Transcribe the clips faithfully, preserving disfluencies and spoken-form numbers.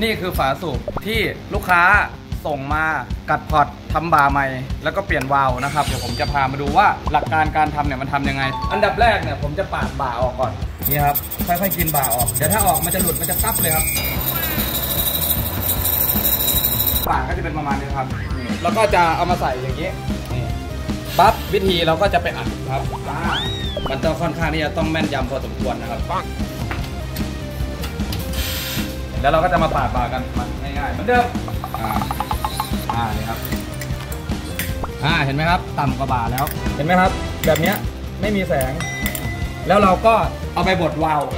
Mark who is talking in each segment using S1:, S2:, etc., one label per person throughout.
S1: นี่คือฝาสูบที่ลูกค้าส่งมากัดพอร์ตทำบ่าใหม่แล้วก็เปลี่ยนวาล์วนะครับเดี๋ยวผมจะพามาดูว่าหลักการการทำเนี่ยมันทำยังไงอันดับแรกเนี่ยผมจะปาดบ่าออกก่อนนี่ครับค่อยๆกินบ่าออกเดี๋ยวถ้าออกมันจะหลุดมันจะปั๊บเลยครับบ่าก็จะเป็นประมาณนี้ครับนี่แล้วก็จะเอามาใส่อย่างนี้นี่ปั๊บวิธีเราก็จะไปอัดครับมันต้องค่อนข้างที่จะต้องแม่นยำพอสมควรนะครับแล้วเราก็จะมาปาดบ่ากันมันง่ายๆเหมือนเดิมอ่าอ่านี่ครับอ่าเห็นไหมครับต่ำกว่าบ่าแล้วเห็นไหมครับแบบนี้ไม่มีแสงแล้วเราก็เอาไปบดวาล์ว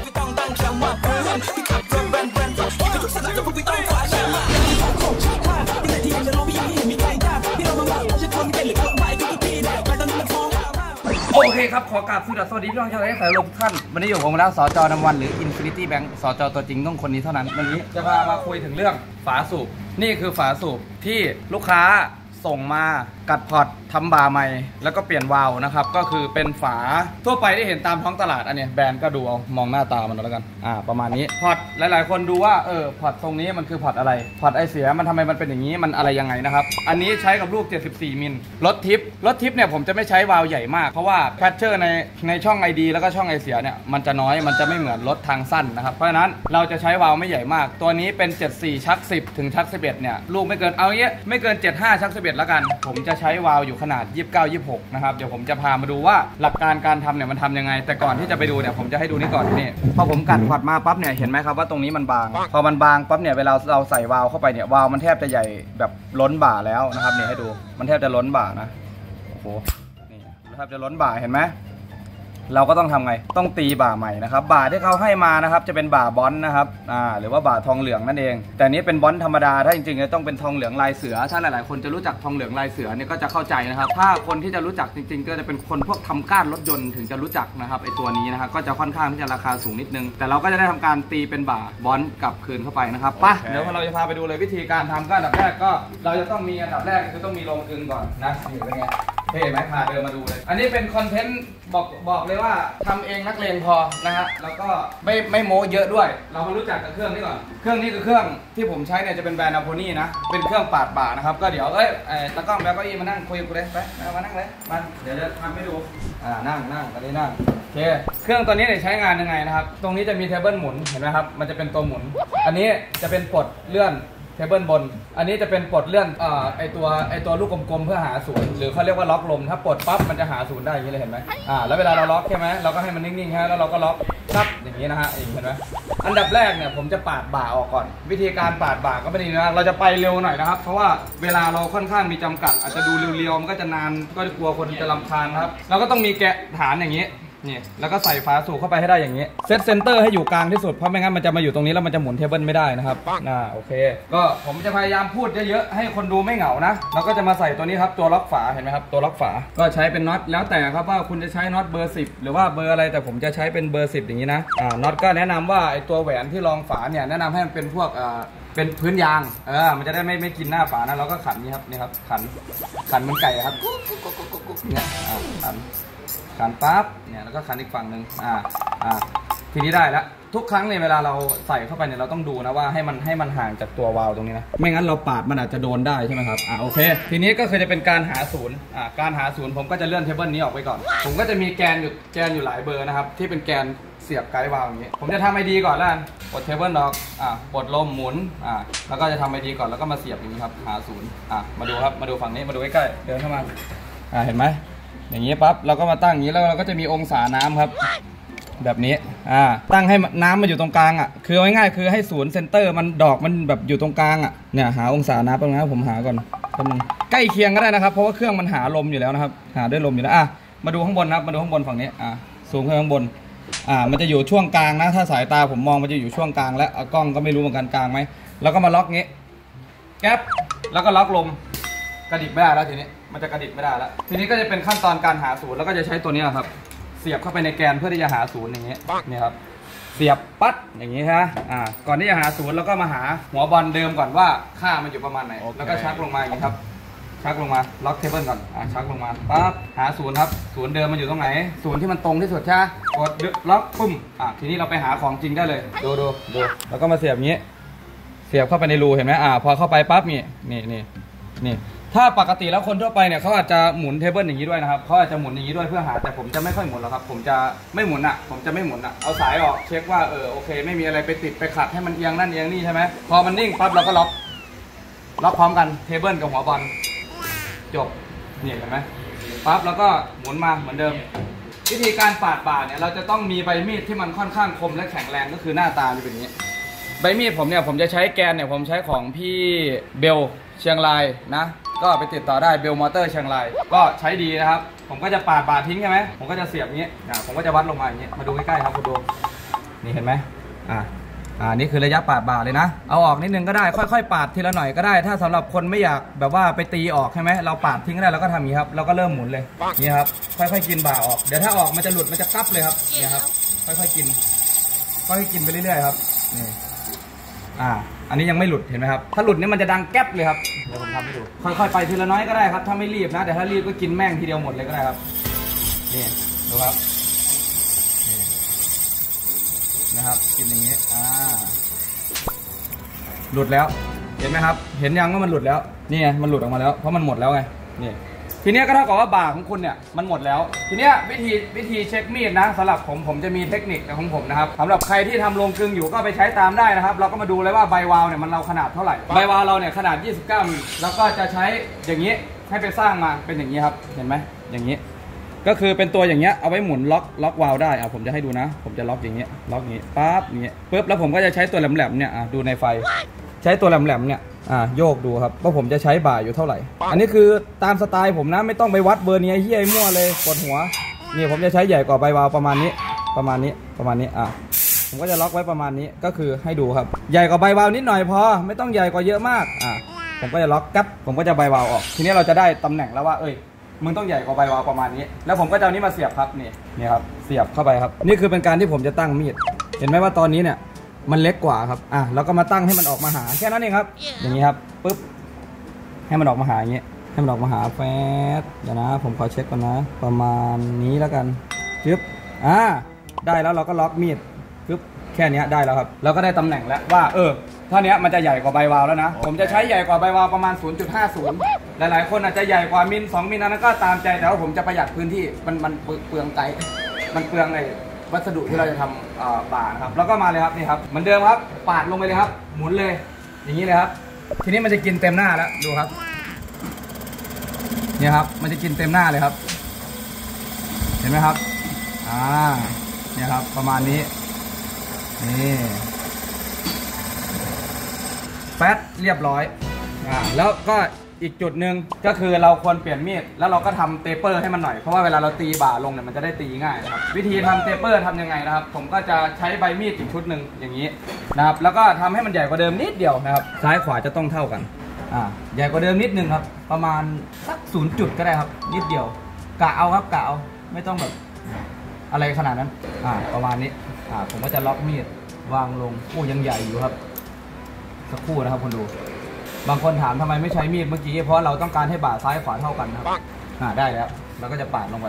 S1: โอเคครับขอกราบสวัสดีพี่น้องชาวไทยสายลมทุกท่านวันนี้อยู่ผมแล้วสจนำวันหรือ Infinity Bank สจตัวจริงต้องคนนี้เท่านั้นวันนี้จะพามาคุยถึงเรื่องฝาสูบนี่คือฝาสูบที่ลูกค้าส่งมากัดพอร์ตทำบ่าใหม่แล้วก็เปลี่ยนวาล์วนะครับก็คือเป็นฝาทั่วไปที่เห็นตามท้องตลาดอันนี้แบรนด์ก็ดูเอามองหน้าตามันแล้วกันอ่าประมาณนี้พอร์ตหลายๆคนดูว่าเออพอร์ตตรงนี้มันคือพอร์ตอะไรพอร์ตไอเสียมันทำไมมันเป็นอย่างนี้มันอะไรยังไงนะครับอันนี้ใช้กับลูกเจ็ดสิบสี่มิลรถทิปรถทิปเนี่ยผมจะไม่ใช้วาล์วใหญ่มากเพราะว่าแพทเชอร์ในในช่อง ไอ ดี แล้วก็ช่องไอเสียเนี่ยมันจะน้อยมันจะไม่เหมือนรถทางสั้นนะครับเพราะฉะนั้นเราจะใช้วาล์วไม่ใหญ่มากตัวนี้เป็นเจ็ดสิบสี่ชักสิบถึงชักสิบเอ็ดเนี่ยลูกไม่เกินเอาเงี้ยไม่เกินเจ็ดสิบห้าชักสิบเอ็ดแล้วกันผมจะใช้วาล์วอยู่ขนาดยี่สิบเก้า ยี่สิบหกนะครับเดี๋ยวผมจะพามาดูว่าหลักการการทำเนี่ยมันทำยังไงแต่ก่อนที่จะไปดูเนี่ยผมจะให้ดูนี่ก่อนนี่พอผมกัดพอร์ตมาปั๊บเนี่ยเห็นไหมครับว่าตรงนี้มันบางพอมันบางปั๊บเนี่ยเวลาเราใส่วาล์วเข้าไปเนี่ยวาล์วมันแทบจะใหญ่แบบล้นบ่าแล้วนะครับนี่ให้ดูมันแทบจะล้นบ่านะโอ้โหนี่แทบจะล้นบ่าเห็นไหมเราก็ต้องทำไงต้องตีบ่าใหม่นะครับบ่าที่เขาให้มานะครับจะเป็นบ่าบอนนะครับอ่าหรือว่าบ่าทองเหลืองนั่นเองแต่นี้เป็นบอนธรรมดาถ้าจริงๆจะต้องเป็นทองเหลืองลายเสือถ้าหลายๆคนจะรู้จักทองเหลืองลายเสือเนี่ยก็จะเข้าใจนะครับถ้าคนที่จะรู้จักจริงๆก็จะเป็นคนพวกทำก้านรถยนต์ถึงจะรู้จักนะครับไอตัวนี้นะครับก็จะค่อนข้างที่จะราคาสูงนิดนึงแต่เราก็จะได้ทำการตีเป็นบ่าบอนกลับคืนเข้าไปนะครับป่ะเดี๋ยวเราจะพาไปดูเลยวิธีการทำก็อันดับแรกก็เราจะต้องมีอันดับแรกคือต้องมีโรงกลึงก่อนนะนี่เป็นไงเห็นไหมพาเดินมาดูเลยอันนี้เป็นคอนเทนต์บอกบอกเลยว่าทำเองนักเลงพอนะฮะแล้วก็ไม่ไม่โม้เยอะด้วยเรามารู้จักกับเครื่องนี้ก่อนเครื่องนี้คือเครื่องที่ผมใช้เนี่ยจะเป็นแบรนด์อะโพนี่นะเป็นเครื่องปาดบ่านะครับก็เดี๋ยวเอ้ยตากล้องแล้วก็อีมานั่งคุยกับกูเลยไปมานั่งเลยมาเดี๋ยวจะทำให้ดูอ่านั่งนั่งตอนนี้นั่งโอเคเครื่องตัวนี้เนี่ยใช้งานยังไงนะครับตรงนี้จะมีเทเบิลหมุนเห็นไหมครับมันจะเป็นตัวหมุนอันนี้จะเป็นปลดเลื่อนเทเบิลบนอันนี้จะเป็นปลดเลื่อนอ่าไอตัวไอตัวลูกกลมๆเพื่อหาศูนย์หรือเขาเรียกว่าล็อกลมถ้าปลดปั๊บมันจะหาศูนย์ได้อย่างนี้เลยเห็นไหมอ่าแล้วเวลาเราล็อกใช่ไหมเราก็ให้มันนิ่งๆฮะแล้วเราก็ล็อกปั๊บอย่างนี้นะฮะเห็นไหมอันดับแรกเนี่ยผมจะปาดบ่าออกก่อนวิธีการปาดบ่าก็ไม่ดีนะเราจะไปเร็วหน่อยนะครับเพราะว่าเวลาเราค่อนข้างมีจำกัดอาจจะดูเร็วๆมันก็จะนานก็จะกลัวคนจะรำคาญครับเราก็ต้องมีแกะฐานอย่างนี้นี่แล้วก็ใส่ฝาสูบเข้าไปให้ได้อย่างนี้เซตเซนเตอร์ให้อยู่กลางที่สุดเพราะไม่งั้นมันจะมาอยู่ตรงนี้แล้วมันจะหมุนเทเบิลไม่ได้นะครับอ่าโอเคก็ผมจะพยายามพูดเยอะๆให้คนดูไม่เหงานะเราก็จะมาใส่ตัวนี้ครับตัวล็อกฝาเห็นไหมครับตัวล็อกฝาก็ใช้เป็นน็อตแล้วแต่ครับว่าคุณจะใช้น็อตเบอร์สิบหรือว่าเบอร์อะไรแต่ผมจะใช้เป็นเบอร์สิบอย่างนี้นะอ่าน็อตก็แนะนำว่าไอตัวแหวนที่รองฝาเนี่ยแนะนำให้มันเป็นพวกอ่าเป็นพื้นยางเออมันจะได้ไม่ไม่กินหน้าฝานะเราก็ขันนี้ครับนี่ครับขันขันเหมือนไก่ครับเนี่ยอ่าขันขันปั๊บเนี่ยแล้วก็ขันอีกฝั่งหนึ่งอ่าอ่าทีนี้ได้แล้วทุกครั้งเนี่ยเวลาเราใส่เข้าไปเนี่ยเราต้องดูนะว่าให้มันให้มันห่างจากตัววาล์วตรงนี้นะไม่งั้นเราปาดมันอาจจะโดนได้ใช่ไหมครับอ่าโอเคทีนี้ก็คือจะเป็นการหาศูนย์อ่าการหาศูนย์ผมก็จะเลื่อนเทเบิลนี้ออกไปก่อนผมก็จะมีแกนอยู่แกนอยู่หลายเบอร์นะครับที่เป็นแกนเสียบไกด์วาล์วอย่างนี้ผมจะทำไอดีก่อนแล้วปลดเทเบิลออกอ่าปลดลมหมุนอ่าแล้วก็จะทำไอดีก่อนแล้วก็มาเสียบอย่างนี้ครับหาศูนย์อ่ามาดูครับมาดูฝั่งนี้มาดูใกล้ๆเดินเข้ามาอ่าเห็นไหมอย่างนี้ปั๊บเราก็มาตั้งอย่างนี้แล้วเราก็จะมีองศาน้ำครับแบบนี้อ่าตั้งให้น้ำมันอยู่ตรงกลางอ่ะคือง่ายๆคือให้ศูนย์เซนเตอร์มันดอกมันแบบอยู่ตรงกลางอ่ะเนี่ยหาองศาน้ำตรงนั้นผมหาก่อนแป๊บนึงใกล้เคียงก็ได้นะครับเพราะว่าเครื่องมันหาลมอยู่แล้วนะครับหาด้วยลมอยู่แล้วอ่ะมาดูข้างบนครับมาดูข้างบนฝั่งนี้อ่าซูมขึ้นข้างบนอ่ามันจะอยู่ช่วงกลางนะถ้าสายตาผมมองมันจะอยู่ช่วงกลางแล้วกล้องก็ไม่รู้เหมือนกันกลางไหมแล้วก็มาล็อกงี้แก๊ปแล้วก็ล็อกลมกระดิกไม่ได้แล้วทีนี้มันจะกระดิกไม่ได้แล้วทีนี้ก็จะเป็นขั้นตอนการหาศูนย์แล้วก็จะใช้ตัวนี้ครับเสียบเข้าไปในแกนเพื่อที่จะหาศูนย์อย่างนี้นี่ครับเสียบปั๊ดอย่างนี้ฮะอ่าก่อนที่จะหาศูนย์แล้วก็มาหาหัวบอลเดิมก่อนว่าค่ามันอยู่ประมาณไหน okay. แล้วก็ชักลงมาอย่างนี้ครับชักลงมาล็อกเทเบิลก่อนอ่าชักลงมาปั๊บหาศูนย์ครับศูนย์เดิมมันอยู่ตรงไหนศูนย์ที่มันตรงที่สุดใช่ไหมกดล็อกปุ้มอ่าทีนี้เราไปหาของจริงได้เลยดูดูดูแล้วก็มาเสียบอย่างนี้เสียบเข้าไปในรูเห็นไหมอ่าพอเข้าไปปั๊บนี่นี่นี่นี่ถ้าปกติแล้วคนทั่วไปเนี่ยเขาอาจจะหมุนเทเบิลอย่างนี้ด้วยนะครับเขาอาจจะหมุนอย่างนี้ด้วยเพื่อหาแต่ผมจะไม่ค่อยหมุนหรอกครับผมจะไม่หมุนอ่ะผมจะไม่หมุนอ่ะเอาสายออกเช็คว่าเออโอเคไม่มีอะไรไปติดไปขัดให้มันเอียงนั่นเอียงนี่ใช่ไหมพอมันนิ่งปั๊บเราก็ล็อกล็อกพร้อมกันเทเบิลกับหัวบอลจบนี่เห็นไหมปั๊บแล้วก็หมุนมาเหมือนเดิมวิธีการปาดบ่าเนี่ยเราจะต้องมีใบมีดที่มันค่อนข้างคมและแข็งแรงก็คือหน้าตาจะเป็นอย่างนี้ใบมีดผมเนี่ยผมจะใช้แกนเนี่ยผมใช้ของพี่เบลเชียงรายนะก็ไปติดต่อได้เบลมอเตอร์เชียงรายก็ใช้ดีนะครับผมก็จะปาดบ่าทิ้งใช่ไหมผมก็จะเสียบอย่างนี้อ่าผมก็จะวัดลงมาอย่างนี้มาดูใกล้ๆครับคุณดูนี่เห็นไหมอ่าอ่านี่คือระยะปาดบ่าเลยนะเอาออกนิดนึงก็ได้ค่อยๆปาดทีละหน่อยก็ได้ถ้าสำหรับคนไม่อยากแบบว่าไปตีออกใช่ไหมเราปาดทิ้งก็ได้เราก็ทำอย่างนี้ครับเราก็เริ่มหมุนเลยนี่ครับค่อยๆกินบ่าออกเดี๋ยวถ้าออกมันจะหลุดมันจะกลับเลยครับนี่ครับค่อยๆกินค่อยๆกินไปเรื่อยๆครับนี่อ่าอันนี้ยังไม่หลุดเห็นไหมครับถ้าหลุดนี่มันจะดังแก๊บเลยครับเดี๋ยวผมทำให้ดูค่อยๆไปทีละน้อยก็ได้ครับถ้าไม่รีบนะแต่ถ้ารีบก็กินแม่งทีเดียวหมดเลยก็ได้ครับนี่ดูครับนี่นะครับกินอย่างนี้อ่าหลุดแล้วเห็นไหมครับเห็นยังว่ามันหลุดแล้วนี่ไงมันหลุดออกมาแล้วเพราะมันหมดแล้วไงนี่ทีนี้ก็เท่ากับว่าบ่าของคุณเนี่ยมันหมดแล้วทีนี้วิธีวิธีเช็คมีดนะสำหรับผมผมจะมีเทคนิคของผมนะครับสำหรับใครที่ทำโรงกลึงอยู่ก็ไปใช้ตามได้นะครับเราก็มาดูเลยว่าใบวาล์วเนี่ยมันเราขนาดเท่าไหร่ใบวาล์วเราเนี่ยขนาดยี่สิบเก้ามิลแล้วก็จะใช้อย่างนี้ให้ไปสร้างมาเป็นอย่างนี้ครับเห็นไหมอย่างนี้ก็คือเป็นตัวอย่างเงี้ยเอาไว้หมุนล็อกล็อกวาล์วได้อ่ะผมจะให้ดูนะผมจะล็อกอย่างเงี้ยล็อกอย่างงี้ปั๊บอย่างเงี้ยปุ๊บแล้วผมก็จะใช้ตัวแหลมๆเนี่ยอ่ะดูในไฟใช้ตัวแหลมๆเนี่ยอ่าโยกดูครับว่าผมจะใช้บ่าอยู่เท่าไหร่อันนี้คือตามสไตล์ผมนะไม่ต้องไปวัดเบอร์เนี้ยเฮี้ยมั่วเลยปวดหัวนี่ผมจะใช้ใหญ่กว่าใบวาล์วประมาณนี้ประมาณนี้ประมาณนี้อ่ะผมก็จะล็อกไว้ประมาณนี้ก็คือให้ดูครับใหญ่กว่าใบวาล์วนิดหน่อยพอไม่ต้องใหญ่กว่าเยอะมากอ่ะผมก็จะล็อกกั๊บผมก็จะใบวาล์วออกทีนี้เราจะได้ตำแหน่งแล้วว่าเอ้ยมึงต้องใหญ่กว่าใบวาล์วประมาณนี้แล้วผมก็จะเอานี้มาเสียบครับนี่นี่ครับเสียบเข้าไปครับนี่คือเป็นการที่ผมจะตั้งมีดเห็นไหมว่าตอนนี้เนี่ยมันเล็กกว่าครับอ่ะแล้วก็มาตั้งให้มันออกมาหาแค่นั้นเองครับอย่างนี้ครับปุ๊บให้มันออกมาหาอย่างนี้ให้มันออกมาหาแฟดเดี๋ยวนะผมขอเช็คก่อนนะประมาณนี้แล้วกันปึ๊บอ่าได้แล้วเราก็ล็อกมีดปึ๊บแค่นี้ได้แล้วครับเราก็ได้ตำแหน่งแล้วว่าเออเท่านี้มันจะใหญ่กว่าใบวาล์วแล้วนะผมจะใช้ใหญ่กว่าใบวาล์วประมาณ ศูนย์จุดห้าศูนย์ หลายๆคนอาจจะใหญ่กว่ามิลสองมิลนั้นก็ตามใจแต่ว่าผมจะประหยัดพื้นที่มันมันเปลืองไกมันเปลืองไอ้วัสดุที่เราจะทำบ่าครับแล้วก็มาเลยครับนี่ครับเหมือนเดิมครับปาดลงไปเลยครับหมุนเลยอย่างนี้เลยครับทีนี้มันจะกินเต็มหน้าแล้วดูครับเนี่ยครับมันจะกินเต็มหน้าเลยครับเห็นไหมครับอ่าเนี่ยครับประมาณนี้นี่แป๊ดเรียบร้อยอ่าแล้วก็อีกจุดหนึ่งก็คือเราควรเปลี่ยนมีดแล้วเราก็ทำเตเปอร์ให้มันหน่อยเพราะว่าเวลาเราตีบ่าลงเนี่ยมันจะได้ตีง่ายนะครับวิธีทำเตเปอร์ทำยังไงนะครับผมก็จะใช้ใบมีดอีกชุดหนึ่งอย่างนี้นะครับแล้วก็ทำให้มันใหญ่กว่าเดิมนิดเดียวนะครับซ้ายขวาจะต้องเท่ากันอ่าใหญ่กว่าเดิมนิดนึงครับประมาณสักศูนย์จุดก็ได้ครับนิดเดียวกะเอาครับกะเอาไม่ต้องแบบอะไรขนาดนั้นอ่าประมาณนี้อ่าผมก็จะล็อกมีดวางลงโอ้ยังใหญ่อยู่ครับสักครู่นะครับคุณดูบางคนถามทำไมไม่ใช้มีดเมื่อกี้เพราะเราต้องการให้บ่าซ้ายขวาเท่ากันนะครับอ่าได้แล้วเราก็จะปาดลงไป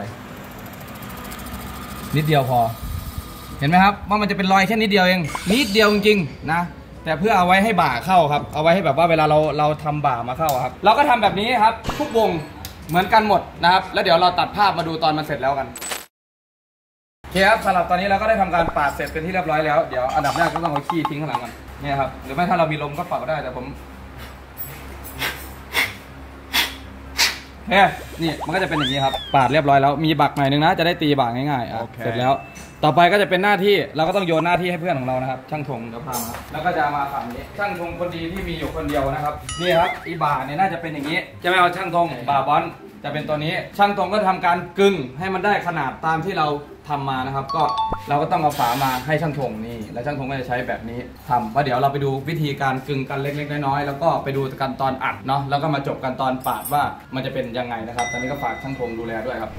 S1: นิดเดียวพอเห็นไหมครับว่ามันจะเป็นรอยแค่นิดเดียวเองนิดเดียวจริงๆนะแต่เพื่อเอาไว้ให้บ่าเข้าครับเอาไว้ให้แบบว่าเวลาเราเราทำบ่ามาเข้าครับเราก็ทำแบบนี้ครับทุกวงเหมือนกันหมดนะครับแล้วเดี๋ยวเราตัดภาพมาดูตอนมันเสร็จแล้วกันโอเคครับสำหรับตอนนี้เราก็ได้ทำการปาดเสร็จเป็นที่เรียบร้อยแล้วเดี๋ยวอันดับแรกก็ต้องเอาขี้ทิ้งข้างหลังกันเนี่ยครับหรือไม่ถ้าเรามีลมก็เป่าได้แต่ผมเฮ้ยนี่มันก็จะเป็นอย่างนี้ครับปาดเรียบร้อยแล้วมีบักหน่อยนึงนะจะได้ตีบักง่ายๆ okay. เสร็จแล้วต่อไปก็จะเป็นหน้าที่เราก็ต้องโยนหน้าที่ให้เพื่อนของเรานะครับช่างธงเดี๋ยวพามาแล้วก็จะมาฝั่งนี้ช่างธงคนดีที่มีอยู่คนเดียวนะครับนี่ครับอีบ่าเนี่ยน่าจะเป็นอย่างนี้จะไม่เอาช่างธงบ่าบอลจะเป็นตัวนี้ช่างธงก็ทำการกึ่งให้มันได้ขนาดตามที่เราทำมานะครับก็เราก็ต้องเอาฝามาให้ช่างธงนี่แล้วช่างธงก็จะใช้แบบนี้ทำว่าเดี๋ยวเราไปดูวิธีการกึ่งกันเล็กๆน้อยๆแล้วก็ไปดูกันตอนอัดเนาะแล้วก็มาจบกันตอนปาดว่ามันจะเป็นยังไงนะครับตอนนี้ก็ฝากช่างธงดูแลด้วยครับ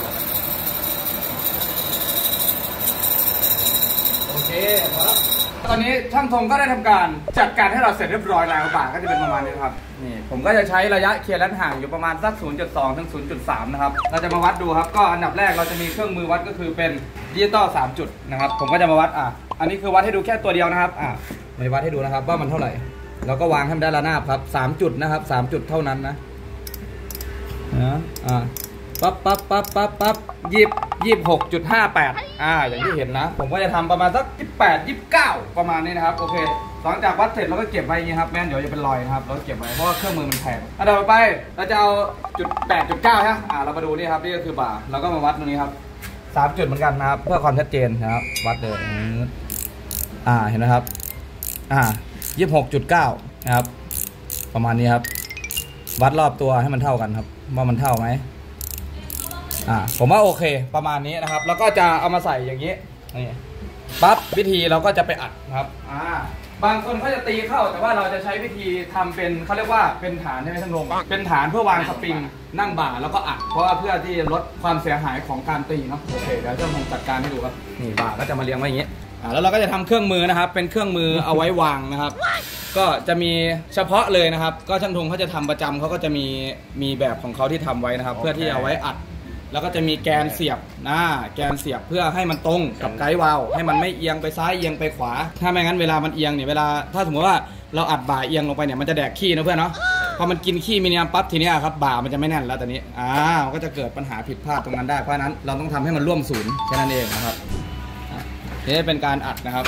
S1: โอเคพอแล้วตอนนี้ช่างธงก็ได้ทำการจัดการให้เราเสร็จเรียบร้อยแล้วบ่าก็จะเป็นประมาณนี้ครับนี่ผมก็จะใช้ระยะเคลียร์เลนส์ห่างอยู่ประมาณสัก ศูนย์จุดสอง ถึง ศูนย์จุดสาม นะครับเราจะมาวัดดูครับก็อันดับแรกเราจะมีเครื่องมือวัดก็คือเป็นดิจิตอลสามจุดนะครับผมก็จะมาวัดอ่ะอันนี้คือวัดให้ดูแค่ตัวเดียวนะครับอ่ะไม่วัดให้ดูนะครับว่ามันเท่าไหร่เราก็วางให้มันได้ระนาบครับสามจุดนะครับสามจุดเท่านั้นนะนะอ่าปั๊บปั๊บปั๊บปั๊บปั๊บยี่ยี่หกจุดห้าแปดอ่าอย่างที่เห็นนะผมก็จะทำประมาณสักยี่สิบแปด ยี่สิบเก้าประมาณนี้นะครับโอเคหลังจากวัดเสร็จเราก็เก็บไว้อย่างนี้ครับแม่นเดี๋ยวจะเป็นรอยนะครับเราเก็บไว้เพราะว่าเครื่องมือมันแพงอันต่อไปเราจะเอาจุดแปดจุดเก้าใช่ไหมอ่าเรามาดูนี่ครับนี่ก็คือบ่าเราก็มาวัดตรงนี้ครับสามจุดเหมือนกันนะครับเพื่อความชัดเจนนะครับวัดเลยอ่าเห็นไหมครับอ่ายี่สิบหกจุดเก้านะครับประมาณนี้ครับวัดรอบตัวให้มันเท่ากันครับว่ามันเท่าไหมอ่าผมว่าโอเคประมาณนี้นะครับแล้วก็จะเอามาใส่อย่างนี้นี่ปั๊บวิธีเราก็จะไปอัดนะครับอ่าบางคนเขาจะตีเข้าแต่ว่าเราจะใช้วิธีทำเป็นเขาเรียกว่าเป็นฐานใช่ไหมท่านลงเป็นฐานเพื่อวางสปริงนั่งบ่าแล้วก็อัดเพราะว่าเพื่อที่ลดความเสียหายของการตีเนาะโอเคเดี๋ยวจะลงจัดการให้ดูครับนี่บ่าก็จะมาเรียงไว้อย่างนี้อ่าแล้วเราก็จะทำเครื่องมือนะครับเป็นเครื่องมือเอาไว้วางนะครับก็จะมีเฉพาะเลยนะครับก็ช่างธงเขาจะทำประจำเขาก็จะมีมีแบบของเขาที่ทำไว้นะครับ okay. เพื่อที่เอาไว้อัดแล้วก็จะมีแกนเสียบนะแกนเสียบเพื่อให้มันตรงกับไกด์วาล์วให้มันไม่เอียงไปซ้ายเอียงไปขวาถ้าไม่งั้นเวลามันเอียงเนี่ยเวลาถ้าสมมติว่าเราอัดบ่าเอียงลงไปเนี่ยมันจะแดกขี้นะเพื่อนเนาะพอมันกินขี้มีเนียมปั๊บทีนี้ครับบ่ามันจะไม่แน่นแล้วตอนนี้อ่ามันก็จะเกิดปัญหาผิดพลาดตรงนั้นได้เพราะนั้นเราต้องทำให้มันร่วมศูนย์แค่นั้นเองนะครับนี่เป็นการอัดนะครับ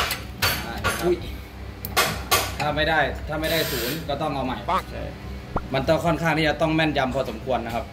S1: ถ้าไม่ได้ถ้าไม่ได้ศูนย์ก็ต้องเอาใหม่มันต้องค่อนข้างที่จะต้องแม่นยำพอสมควรนะครับ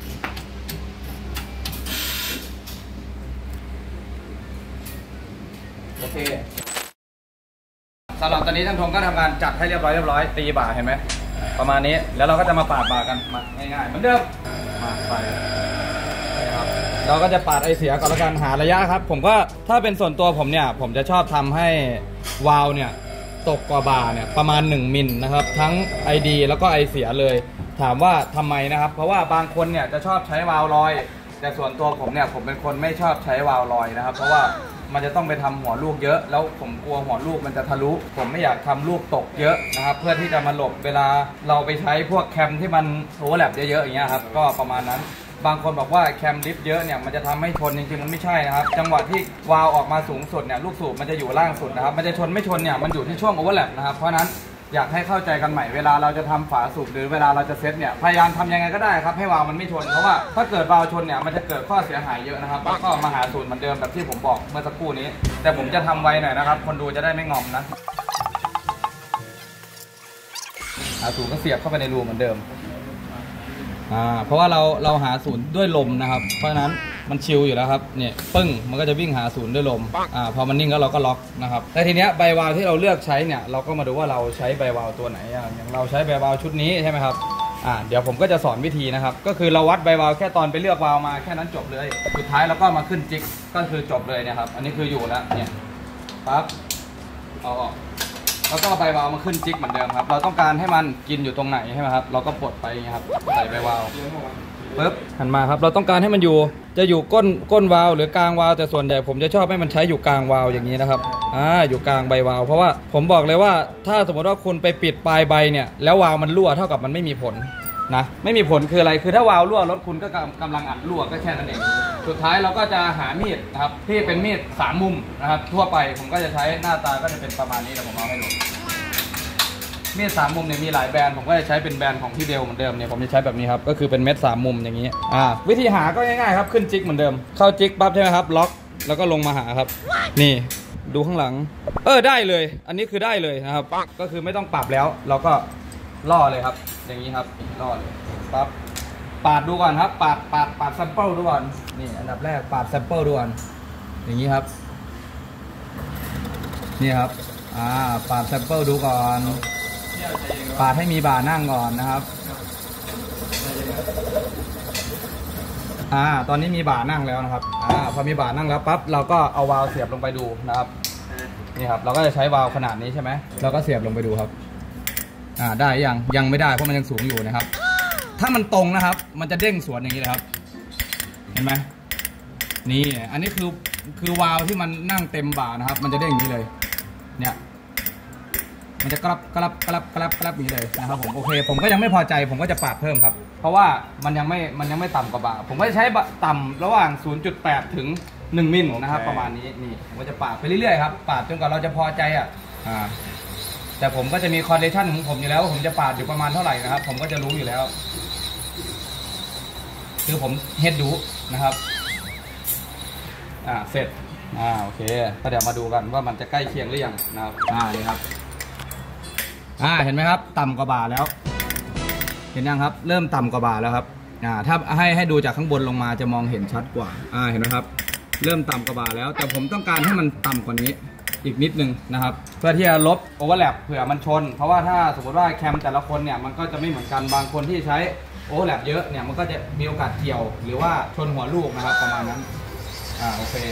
S1: โอเคสำหรับตอนนี้ช่างธงก็ทำการจัดให้เรียบร้อยเรียบร้อยตีบ่าเห็นไหมประมาณนี้แล้วเราก็จะมาปาดบ่ากันมาง่ายๆเหมือนเดิมมาไปนะครับเราก็จะปาดไอเสียก่อนแล้วกันหาระยะครับผมก็ถ้าเป็นส่วนตัวผมเนี่ยผมจะชอบทำให้วาล์วเนี่ยตกกว่าบ่าเนี่ยประมาณหนึ่งมิลนะครับทั้ง ไอ ดี แล้วก็ไอเสียเลยถามว่าทำไมนะครับเพราะว่าบางคนเนี่ยจะชอบใช้วาล์วลอยแต่ส่วนตัวผมเนี่ยผมเป็นคนไม่ชอบใช้วาล์วลอยนะครับเพราะว่ามันจะต้องไปทำหัวลูกเยอะแล้วผมกลัวหัวลูกมันจะทะลุผมไม่อยากทำลูกตกเยอะนะครับเพื่อที่จะมาหลบเวลาเราไปใช้พวกแคมที่มันโอเวอร์แลปเยอะๆอย่างเงี้ยครับก็ประมาณนั้นบางคนบอกว่าแคมลิฟต์เยอะเนี่ยมันจะทำให้ชนจริงๆมันไม่ใช่นะครับจังหวะที่วาล์วออกมาสูงสุดเนี่ยลูกสูบมันจะอยู่ล่างสุดนะครับมันจะชนไม่ชนเนี่ยมันอยู่ที่ช่วงโอเวอร์แลปนะครับเพราะนั้นอยากให้เข้าใจกันใหม่เวลาเราจะทำฝาสูบหรือเวลาเราจะเซตเนี่ยพยายามทำยังไงก็ได้ครับให้วาล์วมันไม่ชนเพราะว่าถ้าเกิดวาล์วชนเนี่ยมันจะเกิดข้อเสียหายเยอะนะครับแล้วก็มาหาศูนย์เหมือนเดิมแบบที่ผมบอกเมื่อสักครู่นี้แต่ผมจะทำไวหน่อยนะครับคนดูจะได้ไม่งอมนะหาศูนย์ก็เสียบเข้าไปในรูเหมือนเดิมอ่าเพราะว่าเราเราหาศูนย์ด้วยลมนะครับเพราะฉะนั้นมันชิลอยู่แล้วครับเนี่ยปึ้งมันก็จะวิ่งหาศูนย์ด้วยลมอ่าพอมันนิ่งแล้วเราก็ล็อกนะครับแต่ทีเนี้ยใบวาล์วที่เราเลือกใช้เนี่ยเราก็มาดูว่าเราใช้ใบวาล์วตัวไหนอย่างเราใช้ใบวาล์วชุดนี้ใช่ไหมครับอ่าเดี๋ยวผมก็จะสอนวิธีนะครับก็คือเราวัดใบวาล์วแค่ตอนไปเลือกวาล์วมาแค่นั้นจบเลยสุดท้ายเราก็มาขึ้นจิกก็คือจบเลยนะครับอันนี้คืออยู่แล้วเนี่ยปั๊บเอาออกแล้วก็ใบวาล์วมาขึ้นจิกเหมือนเดิมครับเราต้องการให้มันกินอยู่ตรงไหนใช่ไหมครับเราก็ปลดไปอย่างเงี้ยครับใส่ใบวาล์วปึ๊บหันมาครับเราต้องการให้มันอยู่จะอยู่ก้นก้นวาล์วหรือกลางวาล์วแต่ส่วนใหญ่ผมจะชอบให้มันใช้อยู่กลางวาล์วอย่างนี้นะครับอ่าอยู่กลางใบวาล์วเพราะว่าผมบอกเลยว่าถ้าสมมติว่าคุณไปปิดปลายใบเนี่ยแล้ววาล์วมันรั่วเท่ากับมันไม่มีผลนะไม่มีผลคืออะไรคือถ้าวาล์วรั่วรถคุณก็กำลังอัดรั่วก็แค่นั้นเองสุดท้ายเราก็จะหามีดนะครับที่เป็นมีดสามมุมนะครับทั่วไปผมก็จะใช้หน้าตาก็จะเป็นประมาณนี้เดี๋ยวผมเอาให้ดูมีดสามมุมเนี่ยมีหลายแบรนด์ผมก็จะใช้เป็นแบรนด์ของพี่เบลเหมือนเดิมเนี่ยผมจะใช้แบบนี้ครับก็คือเป็นเม็ดสามมุมอย่างนี้อ่าวิธีหาก็ง่ายๆครับขึ้นจิกเหมือนเดิมเข้าจิกปั๊บใช่ไหมครับล็อกแล้วก็ลงมาหาครับนี่ดูข้างหลังเออได้เลยอันนี้คือได้เลยนะครับก็คือไม่ต้องปรับแล้วเราก็ล่อเลยครับอย่างนี้ครับล่อเลยปั๊บปาดดูก่อนครับปาดปาดปาดแซมเปิลดูก่อนนี่อันดับแรกปาดแซมเปิลดูก่อนอย่างนี้ครับนี่ครับอ่าปาดแซมเปิลดูก่อนปาดให้มีบ่านั่งก่อนนะครับอ่าตอนนี้มีบ่านั่งแล้วนะครับอ่าพอมีบ่านั่งแล้วปั๊บเราก็เอาวาล์วเสียบลงไปดูนะครับนี่ครับเราก็จะใช้วาล์วขนาดนี้ใช่ไหมเราก็เสียบลงไปดูครับอ่าได้ยังยังไม่ได้เพราะมันยังสูงอยู่นะครับถ้ามันตรงนะครับมันจะเด้งสวนอย่างนี้เลยครับเห็นไหมนี่อันนี้คือคือวาล์วที่มันนั่งเต็มบ่านะครับมันจะเด้งอย่างนี้เลยเนี่ยมันจะกรับกรับกรับกรับกรับอย่างนี้เลยนะครับผมโอเคผมก็ยังไม่พอใจผมก็จะปาดเพิ่มครับเพราะว่ามันยังไม่มันยังไม่ต่ำกว่าบาผมก็จะใช้ต่ำระหว่าง ศูนย์จุดแปด ถึงหนึ่งมิลนะครับประมาณนี้นี่ผมก็จะปาดไปเรื่อยๆครับปาดจนกว่าเราจะพอใจอ่ะอ่าแต่ผมก็จะมีคอนดิชันของผมอยู่แล้วว่าผมจะปาดอยู่ประมาณเท่าไหร่นะครับผมก็จะรู้อยู่แล้วคือผมเฮดดูนะครับอ่าเสร็จอ่าโอเคก็เดี๋ยวมาดูกันว่ามันจะใกล้เคียงหรือยังนะครับอ่านี่ครับอ่าเห็นไหมครับต่ำกว่าบ่าแล้วเห็นยังครับเริ่มต่ำกว่าบ่าแล้วครับอ่าถ้าให้ให้ดูจากข้างบนลงมาจะมองเห็นชัดกว่าอ่าเห็นไหมครับเริ่มต่ำกว่าบ่าแล้วแต่ผมต้องการให้มันต่ำกว่านี้อีกนิดนึงนะครับเพื่อที่จะลบโอเวอร์แลปเผื่อมันชนเพราะว่าถ้าสมมติว่าแคมแต่ละคนเนี่ยมันก็จะไม่เหมือนกันบางคนที่ใช้โอเวอร์แลปเยอะเนี่ยมันก็จะมีโอกาสเกี่ยวหรือว่าชนหัวลูกนะครับประมาณนั้นอ่าโอเค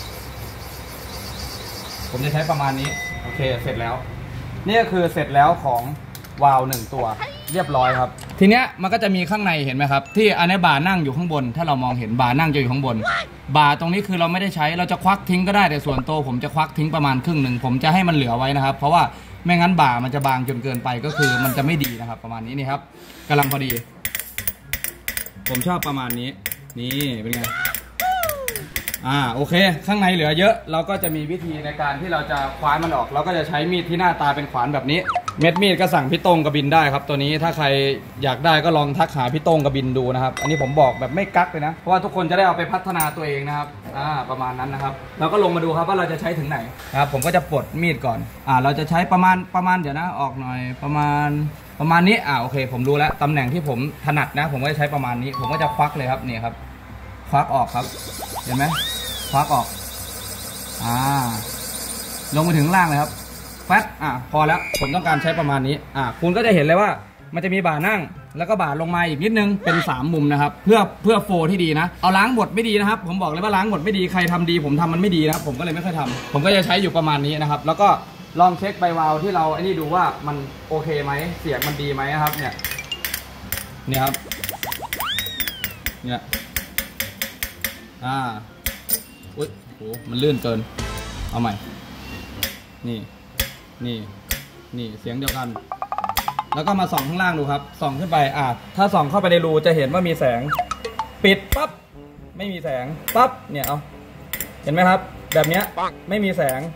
S1: ผมจะใช้ประมาณนี้โอเคเสร็จแล้วนี่ก็คือเสร็จแล้วของวาล์วหนึ่งตัวเรียบร้อยครับทีเนี้ยมันก็จะมีข้างในเห็นไหมครับที่อันนี้บาร์นั่งอยู่ข้างบนถ้าเรามองเห็นบาร์นั่งจะอยู่ข้างบนบาร์ตรงนี้คือเราไม่ได้ใช้เราจะควักทิ้งก็ได้แต่ส่วนตัวผมจะควักทิ้งประมาณครึ่งหนึ่งผมจะให้มันเหลือไว้นะครับเพราะว่าไม่งั้นบาร์มันจะบางจนเกินไปก็คือมันจะไม่ดีนะครับประมาณนี้นี่ครับกำลังพอดีผมชอบประมาณนี้นี่เป็นไงอ่าโอเคข้างในเหลือเยอะเราก็จะมีวิธีในการที่เราจะคว้านมันออกเราก็จะใช้มีดที่หน้าตาเป็นขวานแบบนี้เม็ดมีดก็สั่งพี่โต้งกระบินได้ครับตัวนี้ถ้าใครอยากได้ก็ลองทักหาพี่โต้งกระบินดูนะครับอันนี้ผมบอกแบบไม่กักเลยนะเพราะว่าทุกคนจะได้เอาไปพัฒนาตัวเองนะครับอ่าประมาณนั้นนะครับเราก็ลงมาดูครับว่าเราจะใช้ถึงไหนครับผมก็จะปลดมีดก่อนอ่าเราจะใช้ประมาณประมาณเดี๋ยวนะออกหน่อยประมาณประมาณนี้อ่าโอเคผมรู้แล้วตำแหน่งที่ผมถนัดนะผมก็จะใช้ประมาณนี้ผมก็จะควักเลยครับนี่ครับควักออกครับเห็นไหมควักออกอ่าลงมาถึงล่างเลยครับแฟตอ่ะพอแล้วผมต้องการใช้ประมาณนี้อ่ะคุณก็จะเห็นเลยว่ามันจะมีบ่านั่งแล้วก็บ่าลงมาอีกนิดนึงเป็นสามมุมนะครับเพื่อเพื่อโฟที่ดีนะเอาล้างบดไม่ดีนะครับผมบอกเลยว่าล้างบดไม่ดีใครทำดีผมทำมันไม่ดีนะครับผมก็เลยไม่ค่อยทำผมก็จะใช้อยู่ประมาณนี้นะครับแล้วก็ลองเช็คใบวาล์วที่เราไอ้นี่ดูว่ามันโอเคไหมเสียงมันดีไหมครับเนี่ยเนี่ยครับเนี่ยอ่าอุ้ยโหมันลื่นเกินเอาใหม่นี่นี่นี่เสียงเดียวกันแล้วก็มาส่องข้างล่างดูครับส่องขึ้นไปอ่ะถ้าส่องเข้าไปในรูจะเห็นว่ามีแสงปิดปั๊บไม่มีแสงปั๊บเนี่ยเอาเห็นไหมครับแบบเนี้ยไม่มีแสง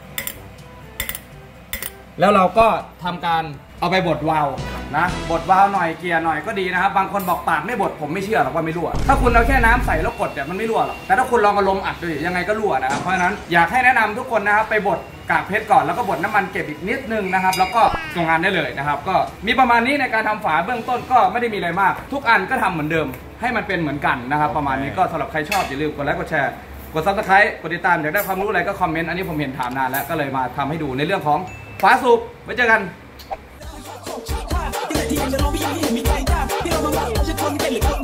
S1: แล้วเราก็ทำการเอาไปบดวาล์วนะบดวาล์วหน่อยเกียร์หน่อยก็ดีนะครับบางคนบอกปากไม่บดผมไม่เชื่อหรอกว่าไม่รั่วถ้าคุณเอาแค่น้ำใส่แล้วกดเนี่ยมันไม่รั่วหรอกแต่ถ้าคุณลองเอาลมอัดดูยังไงก็รั่วนะครับเพราะฉะนั้นอยากให้แนะนำทุกคนนะครับไปบดกากเพชรก่อนแล้วก็บดน้ำมันเก็บอีกนิดนึงนะครับแล้วก็ส่งงานได้เลยนะครับก็มีประมาณนี้ในการทำฝาเบื้องต้นก็ไม่ได้มีอะไรมากทุกอันก็ทำเหมือนเดิมให้มันเป็นเหมือนกันนะครับประมาณนี้ก็สำหรับใครชอบอย่าลืมกดไลค์กดแชร์กดซับสไครต์กดติดตามอยากได้ความรู้อะไรก็คอมเมนต์อันนี้ผมเห็นถามนานแล้วก็เลยมาทำให้ดูในเรื่องของฝาสูบไว้เจอกันที่ไหนที่ยังจะร้องพี่ยังไม่เห็นมีใครกล้าพี่เรามาว่าเขาจะทนเป็นหรือคน